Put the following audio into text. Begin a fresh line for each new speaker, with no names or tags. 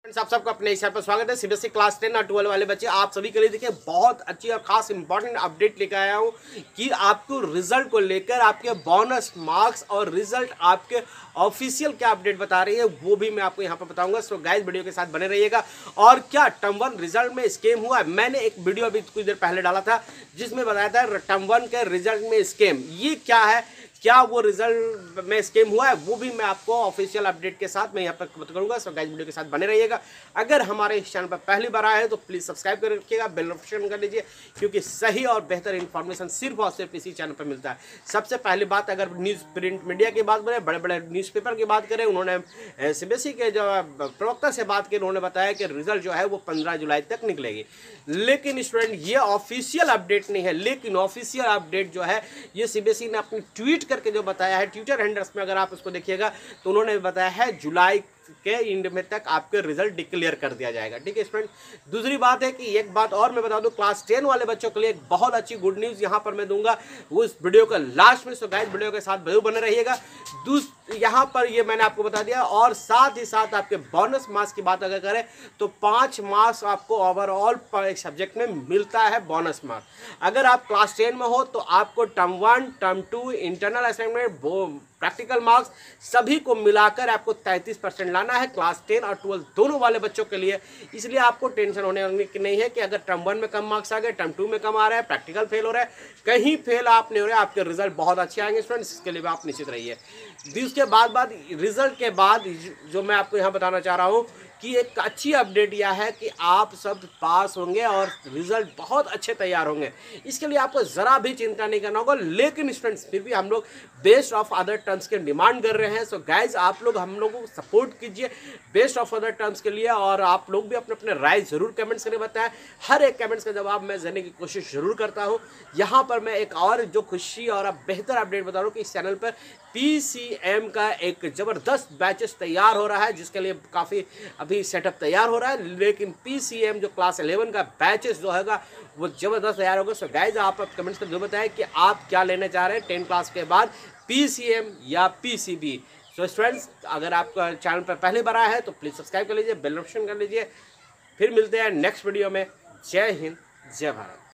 आप सबका अपने इस पर स्वागत है। सीबीएसई क्लास 10 और 12 वाले बच्चे आप सभी के लिए देखिए बहुत अच्छी और खास इंपॉर्टेंट अपडेट लेकर आया हूँ कि आपको रिजल्ट को लेकर आपके बोनस मार्क्स और रिजल्ट आपके ऑफिशियल क्या अपडेट बता रही है वो भी मैं आपको यहाँ पर बताऊंगा। सो गाइस वीडियो के साथ बने रहिएगा। और क्या टर्म 1 रिजल्ट में स्कैम हुआ है, मैंने एक वीडियो अभी कुछ देर पहले डाला था जिसमें बताया था टर्म 1 के रिजल्ट में स्कैम। ये क्या है, क्या वो रिजल्ट में स्कैम हुआ है, वो भी मैं आपको ऑफिशियल अपडेट के साथ मैं यहाँ पर बता करूँगा। सो गाइस वीडियो के साथ बने रहिएगा। अगर हमारे इस चैनल पर पहली बार आए हैं तो प्लीज़ सब्सक्राइब कर रखिएगा, बेल नोटिफिकेशन कर लीजिए, क्योंकि सही और बेहतर इन्फॉर्मेशन सिर्फ और सिर्फ इसी चैनल पर मिलता है। सबसे पहली बात, अगर न्यूज़ प्रिंट मीडिया की बात करें, बड़े बड़े न्यूज़पेपर की बात करें, उन्होंने सीबीएसई के जो प्रवक्ता से बात की, उन्होंने बताया कि रिजल्ट जो है वो 15 जुलाई तक निकलेगी। लेकिन स्टूडेंट ये ऑफिशियल अपडेट नहीं है, लेकिन ऑफिशियल अपडेट जो है ये सीबीएसई ने अपनी ट्वीट करके जो बताया है, ट्विटर हैंडल्स में अगर आप उसको देखिएगा तो उन्होंने बताया है जुलाई के एंड में तक आपके रिजल्ट डिक्लेयर कर दिया जाएगा। ठीक है स्टूडेंट। दूसरी बात है कि एक बात और मैं बता दूं, क्लास 10 वाले बच्चों के लिए एक बहुत अच्छी गुड न्यूज़ यहाँ पर मैं दूंगा वो इस वीडियो का लास्ट में। सो गाइस वीडियो के साथ जरूर बने रहिएगा। यहाँ पर ये मैंने आपको बता दिया। और साथ ही साथ आपके बोनस मार्क्स की बात अगर करें तो 5 मार्क्स आपको ओवरऑल पर एक सब्जेक्ट में मिलता है बोनस मार्क्स। अगर आप क्लास 10 में हो तो आपको term 1 term 2 internal assignment practical marks सभी को मिलाकर आपको 33% लाना है क्लास 10 और 12 दोनों वाले बच्चों के लिए। इसलिए आपको टेंशन होने की नहीं है कि अगर टर्म 1 में कम मार्क्स आ गए, टर्म 2 में कम आ रहा है, प्रैक्टिकल फेल हो रहा है, कहीं फेल आप नहीं हो रहे, आपके रिजल्ट बहुत अच्छे आएंगे स्टूडेंट्स, इसके लिए भी आप निश्चित रहिए। उसके बाद रिजल्ट के बाद जो मैं आपको यहाँ बताना चाह रहा हूँ कि एक अच्छी अपडेट यह है कि आप सब पास होंगे और रिजल्ट बहुत अच्छे तैयार होंगे। इसके लिए आपको ज़रा भी चिंता नहीं करना होगा। लेकिन स्टूडेंट्स फिर भी हम लोग बेस्ट ऑफ अदर टर्म्स के डिमांड कर रहे हैं। सो गाइज आप लोग हम लोगों को सपोर्ट कीजिए बेस्ट ऑफ अदर टर्म्स के लिए, और आप लोग भी अपने अपने राय ज़रूर कमेंट्स करके बताएं। हर एक कमेंट्स का जवाब मैं देने की कोशिश ज़रूर करता हूँ। यहाँ पर मैं एक और जो खुशी और अब बेहतर अपडेट बता रहा हूँ कि इस चैनल पर PCM का एक ज़बरदस्त बैचेस तैयार हो रहा है, जिसके लिए काफ़ी अभी सेटअप तैयार हो रहा है। लेकिन PCM जो क्लास 11 का बैचेस जो होगा वो ज़बरदस्त तैयार होगा। सो गाइज आप कमेंट्स में जो बताएं कि आप क्या लेने चाह रहे हैं 10 क्लास के बाद, PCM या PCB। सो स्टूडेंट्स अगर आपका चैनल पर पहली बार आया है तो प्लीज़ सब्सक्राइब कर लीजिए, बेल नोटिफिकेशन कर लीजिए। फिर मिलते हैं नेक्स्ट वीडियो में। जय हिंद, जय भारत।